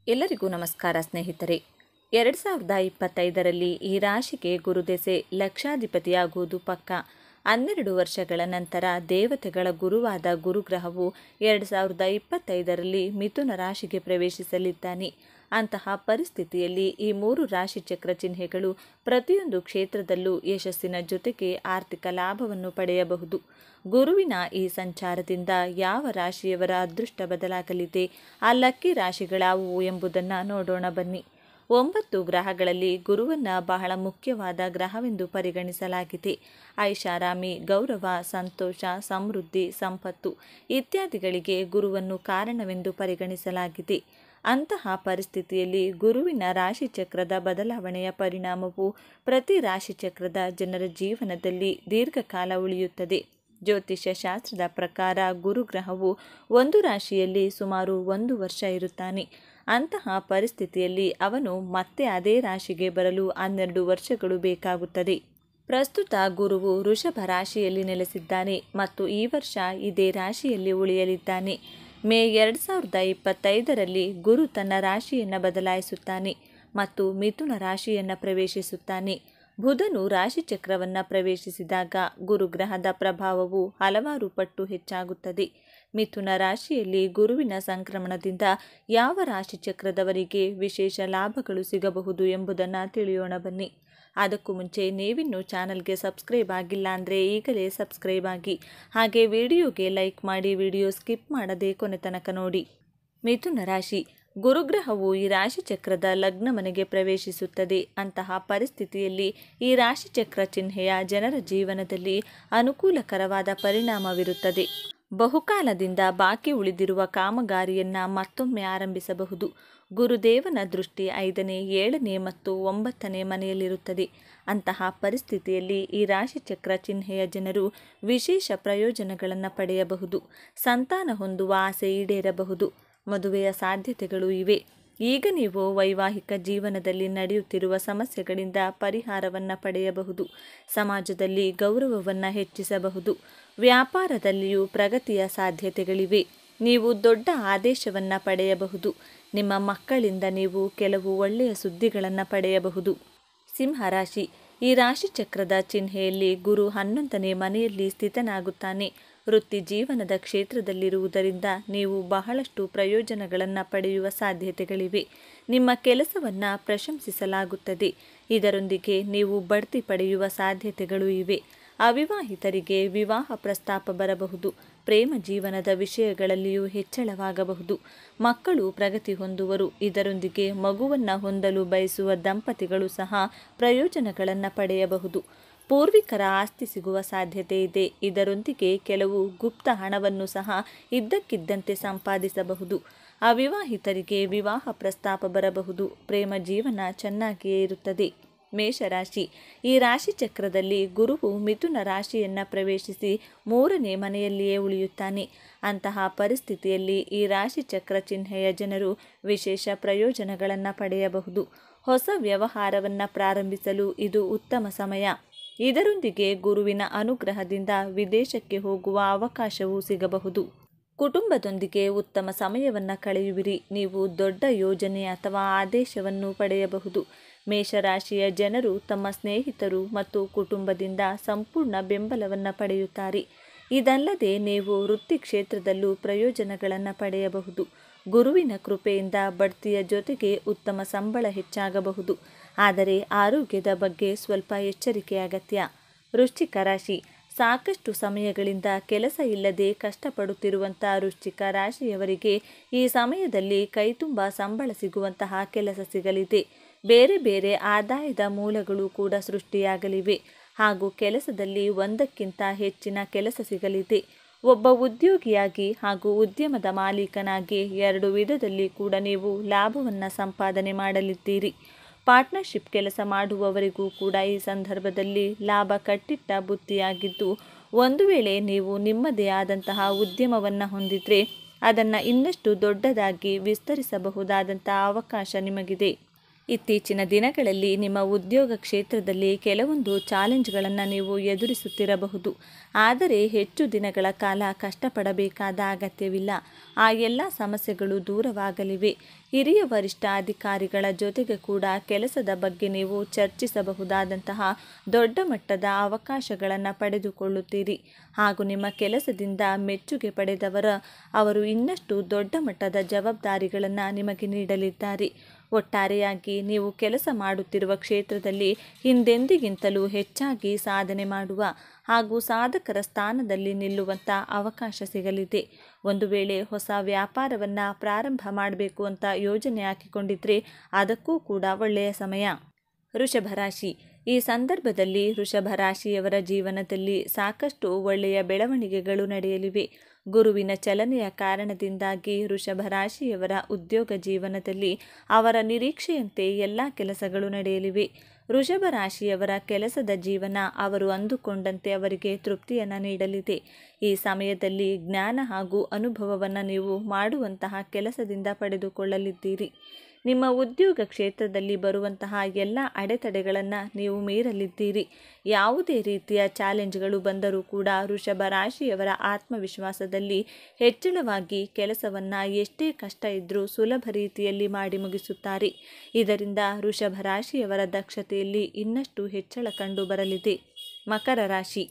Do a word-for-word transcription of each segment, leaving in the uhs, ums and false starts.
ಎಲ್ಲರಿಗೂ ನಮಸ್ಕಾರ ಸ್ನೇಹಿತರೆ. ಎರಡು ಸಾವಿರದ ಇಪ್ಪತ್ತೈದರಲ್ಲಿ ಈ ರಾಶಿಗೆ ಗುರುದೆಸೆ ಲಕ್ಷಾಧಿಪತಿಯಾಗುವುದು ಪಕ್ಕ. ಹನ್ನೆರಡು ವರ್ಷಗಳ ನಂತರ ದೇವತೆಗಳ ಗುರುವಾದ ಗುರುಗ್ರಹವು ಎರಡು ಸಾವಿರದ ಇಪ್ಪತ್ತೈದರಲ್ಲಿ ಮಿಥುನ ರಾಶಿಗೆ ಪ್ರವೇಶಿಸಲಿದ್ದಾನೆ. ಅಂತಹ ಪರಿಸ್ಥಿತಿಯಲ್ಲಿ ಈ ಮೂರು ರಾಶಿ ಚಕ್ರ ಚಿಹ್ನೆಗಳು ಪ್ರತಿಯೊಂದು ಕ್ಷೇತ್ರದಲ್ಲೂ ಯಶಸ್ಸಿನ ಜೊತೆಗೆ ಆರ್ಥಿಕ ಲಾಭವನ್ನು ಪಡೆಯಬಹುದು. ಗುರುವಿನ ಈ ಸಂಚಾರದಿಂದ ಯಾವ ರಾಶಿಯವರ ಅದೃಷ್ಟ ಬದಲಾಗಲಿದೆ, ಆ ಲಕ್ಕಿ ರಾಶಿಗಳಾವುವು ಎಂಬುದನ್ನು ನೋಡೋಣ ಬನ್ನಿ. ಒಂಬತ್ತು ಗ್ರಹಗಳಲ್ಲಿ ಗುರುವನ್ನು ಬಹಳ ಮುಖ್ಯವಾದ ಗ್ರಹವೆಂದು ಪರಿಗಣಿಸಲಾಗಿದೆ. ಐಷಾರಾಮಿ, ಗೌರವ, ಸಂತೋಷ, ಸಮೃದ್ಧಿ, ಸಂಪತ್ತು ಇತ್ಯಾದಿಗಳಿಗೆ ಗುರುವನ್ನು ಕಾರಣವೆಂದು ಪರಿಗಣಿಸಲಾಗಿದೆ. ಅಂತಹ ಪರಿಸ್ಥಿತಿಯಲ್ಲಿ ಗುರುವಿನ ರಾಶಿಚಕ್ರದ ಬದಲಾವಣೆಯ ಪರಿಣಾಮವು ಪ್ರತಿ ರಾಶಿಚಕ್ರದ ಜನರ ಜೀವನದಲ್ಲಿ ದೀರ್ಘಕಾಲ ಉಳಿಯುತ್ತದೆ. ಜ್ಯೋತಿಷ್ಯ ಶಾಸ್ತ್ರದ ಪ್ರಕಾರ ಗುರುಗ್ರಹವು ಒಂದು ರಾಶಿಯಲ್ಲಿ ಸುಮಾರು ಒಂದು ವರ್ಷ ಇರುತ್ತಾನೆ. ಅಂತಹ ಪರಿಸ್ಥಿತಿಯಲ್ಲಿ ಅವನು ಮತ್ತೆ ಅದೇ ರಾಶಿಗೆ ಬರಲು ಹನ್ನೆರಡು ವರ್ಷಗಳು ಬೇಕಾಗುತ್ತದೆ. ಪ್ರಸ್ತುತ ಗುರುವು ವೃಷಭ ರಾಶಿಯಲ್ಲಿ ನೆಲೆಸಿದ್ದಾನೆ ಮತ್ತು ಈ ವರ್ಷ ಇದೇ ರಾಶಿಯಲ್ಲಿ ಉಳಿಯಲಿದ್ದಾನೆ. ಮೇ ಎರಡು ಸಾವಿರದ ಇಪ್ಪತ್ತೈದರಲ್ಲಿ ಗುರು ತನ್ನ ರಾಶಿಯನ್ನು ಬದಲಾಯಿಸುತ್ತಾನೆ ಮತ್ತು ಮಿಥುನ ರಾಶಿಯನ್ನು ಪ್ರವೇಶಿಸುತ್ತಾನೆ. ಬುಧನು ರಾಶಿಚಕ್ರವನ್ನು ಪ್ರವೇಶಿಸಿದಾಗ ಗುರುಗ್ರಹದ ಪ್ರಭಾವವು ಹಲವಾರು ಪಟ್ಟು ಹೆಚ್ಚಾಗುತ್ತದೆ. ಮಿಥುನ ರಾಶಿಯಲ್ಲಿ ಗುರುವಿನ ಸಂಕ್ರಮಣದಿಂದ ಯಾವ ರಾಶಿಚಕ್ರದವರಿಗೆ ವಿಶೇಷ ಲಾಭಗಳು ಸಿಗಬಹುದು ಎಂಬುದನ್ನು ತಿಳಿಯೋಣ ಬನ್ನಿ. ಅದಕ್ಕೂ ಮುಂಚೆ ನೀವಿನ್ನೂ ಚಾನಲ್ಗೆ ಸಬ್ಸ್ಕ್ರೈಬ್ ಆಗಿಲ್ಲ ಅಂದರೆ ಈಗಲೇ ಸಬ್ಸ್ಕ್ರೈಬ್ ಆಗಿ, ಹಾಗೆ ವಿಡಿಯೋಗೆ ಲೈಕ್ ಮಾಡಿ, ವಿಡಿಯೋ ಸ್ಕಿಪ್ ಮಾಡದೆ ಕೊನೆ ತನಕ ನೋಡಿ. ಮಿಥುನ ರಾಶಿ. ಗುರುಗ್ರಹವು ಈ ರಾಶಿಚಕ್ರದ ಲಗ್ನ ಮನೆಗೆ ಪ್ರವೇಶಿಸುತ್ತದೆ. ಅಂತಹ ಪರಿಸ್ಥಿತಿಯಲ್ಲಿ ಈ ರಾಶಿಚಕ್ರ ಚಿಹ್ನೆಯ ಜನರ ಜೀವನದಲ್ಲಿ ಅನುಕೂಲಕರವಾದ ಪರಿಣಾಮವಿರುತ್ತದೆ. ಬಹುಕಾಲದಿಂದ ಬಾಕಿ ಉಳಿದಿರುವ ಕಾಮಗಾರಿಯನ್ನು ಮತ್ತೊಮ್ಮೆ ಆರಂಭಿಸಬಹುದು. ಗುರುದೇವನ ದೃಷ್ಟಿ ಐದನೇ, ಏಳನೇ ಮತ್ತು ಒಂಬತ್ತನೇ ಮನೆಯಲ್ಲಿರುತ್ತದೆ. ಅಂತಹ ಪರಿಸ್ಥಿತಿಯಲ್ಲಿ ಈ ರಾಶಿಚಕ್ರ ಚಿಹ್ನೆಯ ಜನರು ವಿಶೇಷ ಪ್ರಯೋಜನಗಳನ್ನು ಪಡೆಯಬಹುದು. ಸಂತಾನ ಹೊಂದುವ ಆಸೆ ಈಡೇರಬಹುದು. ಮದುವೆಯ ಸಾಧ್ಯತೆಗಳು ಇವೆ. ಈಗ ನೀವು ವೈವಾಹಿಕ ಜೀವನದಲ್ಲಿ ನಡೆಯುತ್ತಿರುವ ಸಮಸ್ಯೆಗಳಿಂದ ಪರಿಹಾರವನ್ನು ಪಡೆಯಬಹುದು. ಸಮಾಜದಲ್ಲಿ ಗೌರವವನ್ನು ಹೆಚ್ಚಿಸಬಹುದು. ವ್ಯಾಪಾರದಲ್ಲಿಯೂ ಪ್ರಗತಿಯ ಸಾಧ್ಯತೆಗಳಿವೆ. ನೀವು ದೊಡ್ಡ ಆದೇಶವನ್ನು ಪಡೆಯಬಹುದು. ನಿಮ್ಮ ಮಕ್ಕಳಿಂದ ನೀವು ಕೆಲವು ಒಳ್ಳೆಯ ಸುದ್ದಿಗಳನ್ನು ಪಡೆಯಬಹುದು. ಸಿಂಹರಾಶಿ. ಈ ರಾಶಿಚಕ್ರದ ಚಿಹ್ನೆಯಲ್ಲಿ ಗುರು ಹನ್ನೊಂದನೇ ಮನೆಯಲ್ಲಿ ಸ್ಥಿತನಾಗುತ್ತಾನೆ. ವೃತ್ತಿ ಜೀವನದ ಕ್ಷೇತ್ರದಲ್ಲಿರುವುದರಿಂದ ನೀವು ಬಹಳಷ್ಟು ಪ್ರಯೋಜನಗಳನ್ನು ಪಡೆಯುವ ಸಾಧ್ಯತೆಗಳಿವೆ. ನಿಮ್ಮ ಕೆಲಸವನ್ನು ಪ್ರಶಂಸಿಸಲಾಗುತ್ತದೆ. ಇದರೊಂದಿಗೆ ನೀವು ಬಡ್ತಿ ಪಡೆಯುವ ಸಾಧ್ಯತೆಗಳು ಇವೆ. ಅವಿವಾಹಿತರಿಗೆ ವಿವಾಹ ಪ್ರಸ್ತಾಪ ಬರಬಹುದು. ಪ್ರೇಮ ಜೀವನದ ವಿಷಯಗಳಲ್ಲಿಯೂ ಹೆಚ್ಚಳವಾಗಬಹುದು. ಮಕ್ಕಳು ಪ್ರಗತಿ ಹೊಂದುವರು. ಇದರೊಂದಿಗೆ ಮಗುವನ್ನು ಹೊಂದಲು ಬಯಸುವ ದಂಪತಿಗಳು ಸಹ ಪ್ರಯೋಜನಗಳನ್ನು ಪಡೆಯಬಹುದು. ಪೂರ್ವಿಕರ ಆಸ್ತಿ ಸಿಗುವ ಸಾಧ್ಯತೆ ಇದೆ. ಇದರೊಂದಿಗೆ ಕೆಲವು ಗುಪ್ತ ಹಣವನ್ನು ಸಹ ಇದ್ದಕ್ಕಿದ್ದಂತೆ ಸಂಪಾದಿಸಬಹುದು. ಅವಿವಾಹಿತರಿಗೆ ವಿವಾಹ ಪ್ರಸ್ತಾಪ ಬರಬಹುದು. ಪ್ರೇಮ ಜೀವನ ಚೆನ್ನಾಗಿಯೇ ಇರುತ್ತದೆ. ಮೇಷರಾಶಿ. ಈ ರಾಶಿಚಕ್ರದಲ್ಲಿ ಗುರುವು ಮಿಥುನ ರಾಶಿಯನ್ನು ಪ್ರವೇಶಿಸಿ ಮೂರನೇ ಮನೆಯಲ್ಲಿಯೇ ಉಳಿಯುತ್ತಾನೆ. ಅಂತಹ ಪರಿಸ್ಥಿತಿಯಲ್ಲಿ ಈ ರಾಶಿಚಕ್ರ ಚಿಹ್ನೆಯ ಜನರು ವಿಶೇಷ ಪ್ರಯೋಜನಗಳನ್ನು ಪಡೆಯಬಹುದು. ಹೊಸ ವ್ಯವಹಾರವನ್ನು ಪ್ರಾರಂಭಿಸಲು ಇದು ಉತ್ತಮ ಸಮಯ. ಇದರೊಂದಿಗೆ ಗುರುವಿನ ಅನುಗ್ರಹದಿಂದ ವಿದೇಶಕ್ಕೆ ಹೋಗುವ ಅವಕಾಶವೂ ಸಿಗಬಹುದು. ಕುಟುಂಬದೊಂದಿಗೆ ಉತ್ತಮ ಸಮಯವನ್ನು ಕಳೆಯುವಿರಿ. ನೀವು ದೊಡ್ಡ ಯೋಜನೆ ಅಥವಾ ಆದೇಶವನ್ನು ಪಡೆಯಬಹುದು. ಮೇಷರಾಶಿಯ ಜನರು ತಮ್ಮ ಸ್ನೇಹಿತರು ಮತ್ತು ಕುಟುಂಬದಿಂದ ಸಂಪೂರ್ಣ ಬೆಂಬಲವನ್ನು ಪಡೆಯುತ್ತಾರೆ. ಇದಲ್ಲದೆ ನೀವು ವೃತ್ತಿ ಕ್ಷೇತ್ರದಲ್ಲೂ ಪ್ರಯೋಜನಗಳನ್ನು ಪಡೆಯಬಹುದು. ಗುರುವಿನ ಕೃಪೆಯಿಂದ ಬಡ್ತಿಯ ಜೊತೆಗೆ ಉತ್ತಮ ಸಂಬಳ ಹೆಚ್ಚಾಗಬಹುದು. ಆದರೆ ಆರೋಗ್ಯದ ಬಗ್ಗೆ ಸ್ವಲ್ಪ ಎಚ್ಚರಿಕೆ ಅಗತ್ಯ. ವೃಶ್ಚಿಕ ರಾಶಿ. ಸಾಕಷ್ಟು ಸಮಯಗಳಿಂದ ಕೆಲಸ ಇಲ್ಲದೆ ಕಷ್ಟಪಡುತ್ತಿರುವಂಥ ವೃಶ್ಚಿಕ ರಾಶಿಯವರಿಗೆ ಈ ಸಮಯದಲ್ಲಿ ಕೈತುಂಬ ಸಂಬಳ ಸಿಗುವಂತಹ ಕೆಲಸ ಸಿಗಲಿದೆ. ಬೇರೆ ಬೇರೆ ಆದಾಯದ ಮೂಲಗಳು ಕೂಡ ಸೃಷ್ಟಿಯಾಗಲಿವೆ ಹಾಗೂ ಕೆಲಸದಲ್ಲಿ ಒಂದಕ್ಕಿಂತ ಹೆಚ್ಚಿನ ಕೆಲಸ ಸಿಗಲಿದೆ. ಒಬ್ಬ ಉದ್ಯೋಗಿಯಾಗಿ ಹಾಗೂ ಉದ್ಯಮದ ಮಾಲೀಕನಾಗಿ ಎರಡು ವಿಧದಲ್ಲಿ ಕೂಡ ನೀವು ಲಾಭವನ್ನು ಸಂಪಾದನೆ ಮಾಡಲಿದ್ದೀರಿ. ಪಾರ್ಟ್ನರ್ಶಿಪ್ ಕೆಲಸ ಮಾಡುವವರಿಗೂ ಕೂಡ ಈ ಸಂದರ್ಭದಲ್ಲಿ ಲಾಭ ಕಟ್ಟಿಟ್ಟ ಬುತ್ತಿಯಾಗಿದ್ದು, ಒಂದು ವೇಳೆ ನೀವು ನಿಮ್ಮದೇ ಆದಂತಹ ಉದ್ಯಮವನ್ನು ಹೊಂದಿದ್ರೆ ಅದನ್ನು ಇನ್ನಷ್ಟು ದೊಡ್ಡದಾಗಿ ವಿಸ್ತರಿಸಬಹುದಾದಂಥ ಅವಕಾಶ ನಿಮಗಿದೆ. ಇತ್ತೀಚಿನ ದಿನಗಳಲ್ಲಿ ನಿಮ್ಮ ಉದ್ಯೋಗ ಕ್ಷೇತ್ರದಲ್ಲಿ ಕೆಲವೊಂದು ಚಾಲೆಂಜ್ಗಳನ್ನು ನೀವು ಎದುರಿಸುತ್ತಿರಬಹುದು. ಆದರೆ ಹೆಚ್ಚು ದಿನಗಳ ಕಾಲ ಕಷ್ಟಪಡಬೇಕಾದ ಅಗತ್ಯವಿಲ್ಲ. ಆ ಎಲ್ಲ ಸಮಸ್ಯೆಗಳು ದೂರವಾಗಲಿವೆ. ಹಿರಿಯ ವರಿಷ್ಠ ಅಧಿಕಾರಿಗಳ ಜೊತೆಗೆ ಕೂಡ ಕೆಲಸದ ಬಗ್ಗೆ ನೀವು ಚರ್ಚಿಸಬಹುದಾದಂತಹ ದೊಡ್ಡ ಮಟ್ಟದ ಅವಕಾಶಗಳನ್ನು ಪಡೆದುಕೊಳ್ಳುತ್ತೀರಿ ಹಾಗೂ ನಿಮ್ಮ ಕೆಲಸದಿಂದ ಮೆಚ್ಚುಗೆ ಪಡೆದವರ ಅವರು ಇನ್ನಷ್ಟು ದೊಡ್ಡ ಮಟ್ಟದ ಜವಾಬ್ದಾರಿಗಳನ್ನು ನಿಮಗೆ ನೀಡಲಿದ್ದಾರೆ. ಒಟ್ಟಾರೆಯಾಗಿ ನೀವು ಕೆಲಸ ಮಾಡುತ್ತಿರುವ ಕ್ಷೇತ್ರದಲ್ಲಿ ಹಿಂದೆಂದಿಗಿಂತಲೂ ಹೆಚ್ಚಾಗಿ ಸಾಧನೆ ಮಾಡುವ ಹಾಗೂ ಸಾಧಕರ ಸ್ಥಾನದಲ್ಲಿ ನಿಲ್ಲುವಂಥ ಅವಕಾಶ ಸಿಗಲಿದೆ. ಒಂದು ವೇಳೆ ಹೊಸ ವ್ಯಾಪಾರವನ್ನು ಪ್ರಾರಂಭ ಮಾಡಬೇಕು ಅಂತ ಯೋಜನೆ ಹಾಕಿಕೊಂಡಿದ್ರೆ ಅದಕ್ಕೂ ಕೂಡ ಒಳ್ಳೆಯ ಸಮಯ. ವೃಷಭ ರಾಶಿ, ಈ ಸಂದರ್ಭದಲ್ಲಿ ವೃಷಭ ರಾಶಿಯವರ ಜೀವನದಲ್ಲಿ ಸಾಕಷ್ಟು ಒಳ್ಳೆಯ ಬೆಳವಣಿಗೆಗಳು ನಡೆಯಲಿವೆ. ಗುರುವಿನ ಚಲನೆಯ ಕಾರಣದಿಂದಾಗಿ ವೃಷಭ ರಾಶಿಯವರ ಉದ್ಯೋಗ ಜೀವನದಲ್ಲಿ ಅವರ ನಿರೀಕ್ಷೆಯಂತೆ ಎಲ್ಲ ಕೆಲಸಗಳು ನಡೆಯಲಿವೆ. ವೃಷಭ ರಾಶಿಯವರ ಕೆಲಸದ ಜೀವನ ಅವರು ಅಂದುಕೊಂಡಂತೆ ಅವರಿಗೆ ತೃಪ್ತಿಯನ್ನು ನೀಡಲಿದೆ. ಈ ಸಮಯದಲ್ಲಿ ಜ್ಞಾನ ಹಾಗೂ ಅನುಭವವನ್ನು ನೀವು ಮಾಡುವಂತಹ ಕೆಲಸದಿಂದ ಪಡೆದುಕೊಳ್ಳಲಿದ್ದೀರಿ. ನಿಮ್ಮ ಉದ್ಯೋಗ ಕ್ಷೇತ್ರದಲ್ಲಿ ಬರುವಂತಹ ಎಲ್ಲ ಅಡೆತಡೆಗಳನ್ನು ನೀವು ಮೀರಲಿದ್ದೀರಿ. ಯಾವುದೇ ರೀತಿಯ ಚಾಲೆಂಜ್ಗಳು ಬಂದರೂ ಕೂಡ ವೃಷಭ ರಾಶಿಯವರ ಆತ್ಮವಿಶ್ವಾಸದಲ್ಲಿ ಹೆಚ್ಚಳವಾಗಿ ಕೆಲಸವನ್ನು ಎಷ್ಟೇ ಕಷ್ಟ ಇದ್ದರೂ ಸುಲಭ ರೀತಿಯಲ್ಲಿ ಮಾಡಿ ಮುಗಿಸುತ್ತಾರೆ. ಇದರಿಂದ ವೃಷಭ ರಾಶಿಯವರ ದಕ್ಷತೆಯಲ್ಲಿ ಇನ್ನಷ್ಟು ಹೆಚ್ಚಳ ಕಂಡು ಬರಲಿದೆ. ಮಕರ ರಾಶಿ,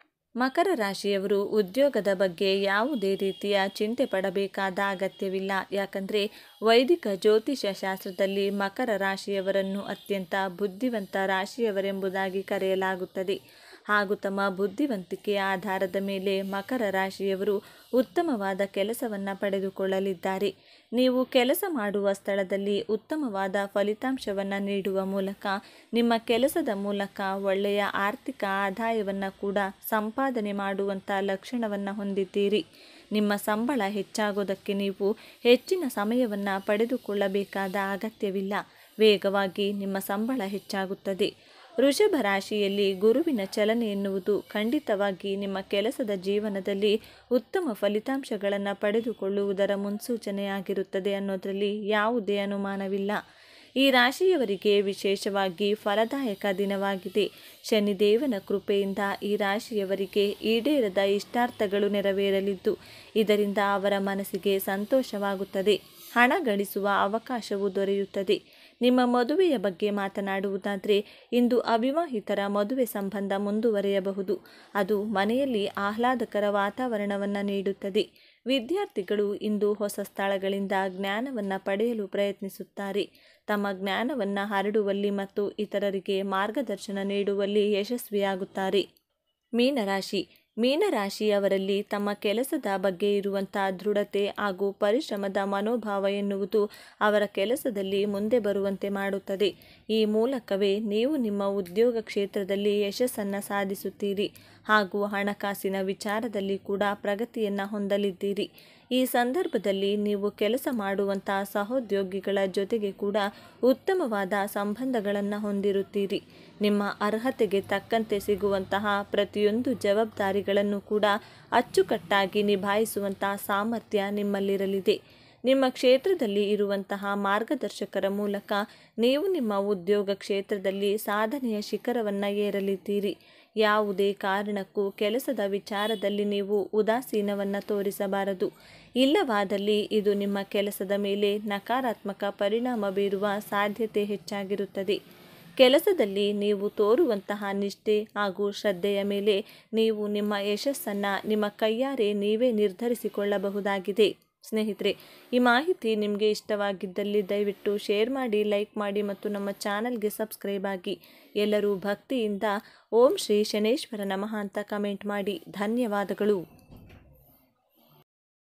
ಮಕರ ರಾಶಿಯವರು ಉದ್ಯೋಗದ ಬಗ್ಗೆ ಯಾವುದೇ ರೀತಿಯ ಚಿಂತೆ ಪಡಬೇಕಾದ ಅಗತ್ಯವಿಲ್ಲ. ಯಾಕಂದರೆ ವೈದಿಕ ಜ್ಯೋತಿಷ್ಯ ಶಾಸ್ತ್ರದಲ್ಲಿ ಮಕರ ರಾಶಿಯವರನ್ನು ಅತ್ಯಂತ ಬುದ್ಧಿವಂತ ರಾಶಿಯವರೆಂಬುದಾಗಿ ಕರೆಯಲಾಗುತ್ತದೆ ಹಾಗೂ ತಮ್ಮ ಬುದ್ಧಿವಂತಿಕೆಯ ಆಧಾರದ ಮೇಲೆ ಮಕರ ರಾಶಿಯವರು ಉತ್ತಮವಾದ ಕೆಲಸವನ್ನು ಪಡೆದುಕೊಳ್ಳಲಿದ್ದಾರೆ. ನೀವು ಕೆಲಸ ಮಾಡುವ ಸ್ಥಳದಲ್ಲಿ ಉತ್ತಮವಾದ ಫಲಿತಾಂಶವನ್ನು ನೀಡುವ ಮೂಲಕ ನಿಮ್ಮ ಕೆಲಸದ ಮೂಲಕ ಒಳ್ಳೆಯ ಆರ್ಥಿಕ ಆದಾಯವನ್ನು ಕೂಡ ಸಂಪಾದನೆ ಮಾಡುವಂಥ ಲಕ್ಷಣವನ್ನು ಹೊಂದಿದ್ದೀರಿ. ನಿಮ್ಮ ಸಂಬಳ ಹೆಚ್ಚಾಗೋದಕ್ಕೆ ನೀವು ಹೆಚ್ಚಿನ ಸಮಯವನ್ನು ಪಡೆದುಕೊಳ್ಳಬೇಕಾದ ಅಗತ್ಯವಿಲ್ಲ. ವೇಗವಾಗಿ ನಿಮ್ಮ ಸಂಬಳ ಹೆಚ್ಚಾಗುತ್ತದೆ. ವೃಷಭ ರಾಶಿಯಲ್ಲಿ ಗುರುವಿನ ಚಲನೆ ಎನ್ನುವುದು ಖಂಡಿತವಾಗಿ ನಿಮ್ಮ ಕೆಲಸದ ಜೀವನದಲ್ಲಿ ಉತ್ತಮ ಫಲಿತಾಂಶಗಳನ್ನು ಪಡೆದುಕೊಳ್ಳುವುದರ ಮುನ್ಸೂಚನೆಯಾಗಿರುತ್ತದೆ ಅನ್ನೋದರಲ್ಲಿ ಯಾವುದೇ ಅನುಮಾನವಿಲ್ಲ. ಈ ರಾಶಿಯವರಿಗೆ ವಿಶೇಷವಾಗಿ ಫಲದಾಯಕ ದಿನವಾಗಿದೆ. ಶನಿದೇವನ ಕೃಪೆಯಿಂದ ಈ ರಾಶಿಯವರಿಗೆ ಈಡೇರದ ಇಷ್ಟಾರ್ಥಗಳು ನೆರವೇರಲಿದ್ದು ಇದರಿಂದ ಅವರ ಮನಸ್ಸಿಗೆ ಸಂತೋಷವಾಗುತ್ತದೆ. ಹಣ ಗಳಿಸುವ ಅವಕಾಶವು ದೊರೆಯುತ್ತದೆ. ನಿಮ್ಮ ಮದುವೆಯ ಬಗ್ಗೆ ಮಾತನಾಡುವುದಾದರೆ ಇಂದು ಅವಿವಾಹಿತರ ಮದುವೆ ಸಂಬಂಧ ಮುಂದುವರಿಯಬಹುದು. ಅದು ಮನೆಯಲ್ಲಿ ಆಹ್ಲಾದಕರ ವಾತಾವರಣವನ್ನು ನೀಡುತ್ತದೆ. ವಿದ್ಯಾರ್ಥಿಗಳು ಇಂದು ಹೊಸ ಸ್ಥಳಗಳಿಂದ ಜ್ಞಾನವನ್ನು ಪಡೆಯಲು ಪ್ರಯತ್ನಿಸುತ್ತಾರೆ. ತಮ್ಮ ಜ್ಞಾನವನ್ನು ಹರಡುವಲ್ಲಿ ಮತ್ತು ಇತರರಿಗೆ ಮಾರ್ಗದರ್ಶನ ನೀಡುವಲ್ಲಿ ಯಶಸ್ವಿಯಾಗುತ್ತಾರೆ. ಮೀನರಾಶಿ, ಮೀನರಾಶಿಯವರಲ್ಲಿ ತಮ್ಮ ಕೆಲಸದ ಬಗ್ಗೆ ಇರುವಂಥ ದೃಢತೆ ಹಾಗೂ ಪರಿಶ್ರಮದ ಮನೋಭಾವ ಎನ್ನುವುದು ಅವರ ಕೆಲಸದಲ್ಲಿ ಮುಂದೆ ಬರುವಂತೆ ಮಾಡುತ್ತದೆ. ಈ ಮೂಲಕವೇ ನೀವು ನಿಮ್ಮ ಉದ್ಯೋಗ ಕ್ಷೇತ್ರದಲ್ಲಿ ಯಶಸ್ಸನ್ನು ಸಾಧಿಸುತ್ತೀರಿ ಹಾಗೂ ಹಣಕಾಸಿನ ವಿಚಾರದಲ್ಲಿ ಕೂಡ ಪ್ರಗತಿಯನ್ನು ಹೊಂದಲಿದ್ದೀರಿ. ಈ ಸಂದರ್ಭದಲ್ಲಿ ನೀವು ಕೆಲಸ ಮಾಡುವಂಥ ಸಹೋದ್ಯೋಗಿಗಳ ಜೊತೆಗೆ ಕೂಡ ಉತ್ತಮವಾದ ಸಂಬಂಧಗಳನ್ನು ಹೊಂದಿರುತ್ತೀರಿ. ನಿಮ್ಮ ಅರ್ಹತೆಗೆ ತಕ್ಕಂತೆ ಸಿಗುವಂತಹ ಪ್ರತಿಯೊಂದು ಜವಾಬ್ದಾರಿಗಳನ್ನು ಕೂಡ ಅಚ್ಚುಕಟ್ಟಾಗಿ ನಿಭಾಯಿಸುವಂಥ ಸಾಮರ್ಥ್ಯ ನಿಮ್ಮಲ್ಲಿರಲಿದೆ. ನಿಮ್ಮ ಕ್ಷೇತ್ರದಲ್ಲಿ ಇರುವಂತಹ ಮಾರ್ಗದರ್ಶಕರ ಮೂಲಕ ನೀವು ನಿಮ್ಮ ಉದ್ಯೋಗ ಕ್ಷೇತ್ರದಲ್ಲಿ ಸಾಧನೆಯ ಶಿಖರವನ್ನು ಏರಲಿದ್ದೀರಿ. ಯಾವುದೇ ಕಾರಣಕ್ಕೂ ಕೆಲಸದ ವಿಚಾರದಲ್ಲಿ ನೀವು ಉದಾಸೀನವನ್ನು ತೋರಿಸಬಾರದು. ಇಲ್ಲವಾದಲ್ಲಿ ಇದು ನಿಮ್ಮ ಕೆಲಸದ ಮೇಲೆ ನಕಾರಾತ್ಮಕ ಪರಿಣಾಮ ಬೀರುವ ಸಾಧ್ಯತೆ ಹೆಚ್ಚಾಗಿರುತ್ತದೆ. ಕೆಲಸದಲ್ಲಿ ನೀವು ತೋರುವಂತಹ ನಿಷ್ಠೆ ಹಾಗೂ ಶ್ರದ್ಧೆಯ ಮೇಲೆ ನೀವು ನಿಮ್ಮ ಯಶಸ್ಸನ್ನು ನಿಮ್ಮ ಕೈಯಾರೆ ನೀವೇ ನಿರ್ಧರಿಸಿಕೊಳ್ಳಬಹುದಾಗಿದೆ. ಸ್ನೇಹಿತರೆ, ಈ ಮಾಹಿತಿ ನಿಮಗೆ ಇಷ್ಟವಾಗಿದ್ದಲ್ಲಿ ದಯವಿಟ್ಟು ಶೇರ್ ಮಾಡಿ, ಲೈಕ್ ಮಾಡಿ ಮತ್ತು ನಮ್ಮ ಚಾನಲ್ಗೆ ಸಬ್ಸ್ಕ್ರೈಬ್ ಆಗಿ. ಎಲ್ಲರೂ ಭಕ್ತಿಯಿಂದ ಓಂ ಶ್ರೀ ಶನೇಶ್ವರ ನಮಃ ಅಂತ ಕಮೆಂಟ್ ಮಾಡಿ. ಧನ್ಯವಾದಗಳು.